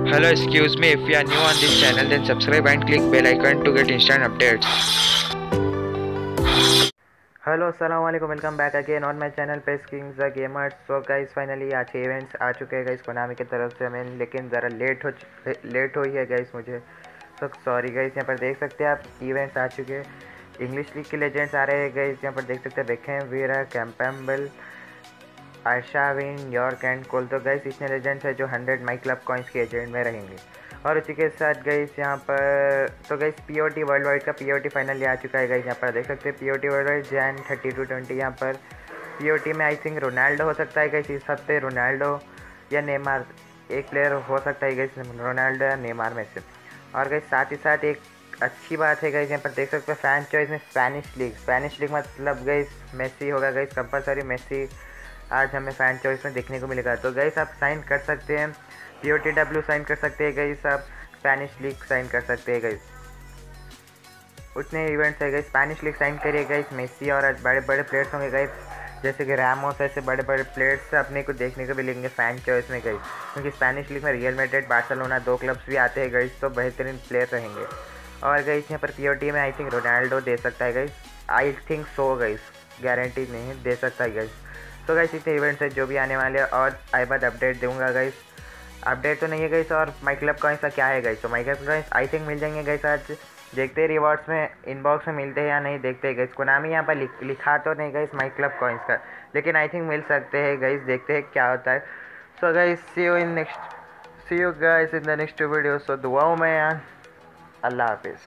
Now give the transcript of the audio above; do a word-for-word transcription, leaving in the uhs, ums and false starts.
Hello, excuse me. If you are new on this channel, then subscribe and click bell icon to get instant updates. Hello अस्सलाम वालेकुम, welcome back again on my channel pace kings the gamers. So guys finally आज के events आ चुके हैं guys Konami की तरफ से हमें, लेकिन ज़रा लेट हो लेट हुई है गाइस मुझे, तो सॉरी गाइस। यहाँ पर देख सकते हैं आप इवेंट्स आ चुके हैं। इंग्लिश लीग के लेजेंड्स आ रहे हैं गाइस। यहाँ पर देख सकते हैं देखें वीरा कैम्पेम्बल, आयशा विन, यॉर्क एंड कोल। तो गाइस इतने लेजेंड्स है जो हंड्रेड माई क्लब कॉइन्स के एजेंट में रहेंगे। और उसी के साथ गाइस यहाँ पर तो गाइस पीओटी वर्ल्ड वाइड का पीओटी फाइनली आ चुका है गाइस। यहाँ पर देख सकते हैं P O T world wide Jan thirty two twenty. यहाँ पर पीओटी में आई थिंक रोनाल्डो हो सकता है गाइस इस हफ्ते, रोनाल्डो या नेमार, एक प्लेयर हो सकता है गाइस, रोनाल्डो या नेमार में से। और गाइस साथ ही साथ एक अच्छी बात है गाइस, यहाँ पर देख सकते हैं फैन चॉइस में स्पेनिश लीग। स्पेनिश लीग मतलब गाइस मेसी होगा गाइस कंपलसरी, मेसी आज हमें फ़ैन चॉइस में देखने को मिलेगा। तो गाइस आप साइन कर सकते हैं, P O T W sign कर सकते हैं गाइस, आप स्पेनिश लीग साइन कर सकते हैं गाइस। उतने इवेंट्स है गाइस, स्पेनिश लीग साइन करिए गाइस। मेसी और बड़े बड़े प्लेयर्स होंगे गाइस, जैसे कि रैमोस, ऐसे बड़े बड़े प्लेयर्स अपने को देखने को मिलेंगे फ़ैन चॉइस में गाइस, क्योंकि स्पेनिश लीग में रियल मैड्रिड, बार्सिलोना दो क्लब्स भी आते हैं गाइस, तो बेहतरीन प्लेयर रहेंगे। और गाइस यहाँ पर पी ओ टी में आई थिंक रोनाल्डो दे सकता है guys, I think so guys, guarantee नहीं दे सकता है गाइस। तो गाइस इतने इवेंट्स है जो भी आने वाले हैं, और आई बाद अपडेट दूंगा गाइस। अपडेट तो नहीं है गाइस। और माई क्लब कॉइन्स का क्या है गाइस, तो my club coins I think मिल जाएंगे गाइस आज। देखते हैं रिवॉर्ड्स में इनबॉक्स में मिलते हैं या नहीं, देखते हैं गाइस। कोनामी यहाँ पर लिख, लिखा तो नहीं गाइस माई क्लब कॉइन्स का, लेकिन आई थिंक मिल सकते हैं गाइस, देखते हैं क्या होता है। So guys see you in next see you guys in the next video. So दुआओं में यार, अल्लाह हाफिज़।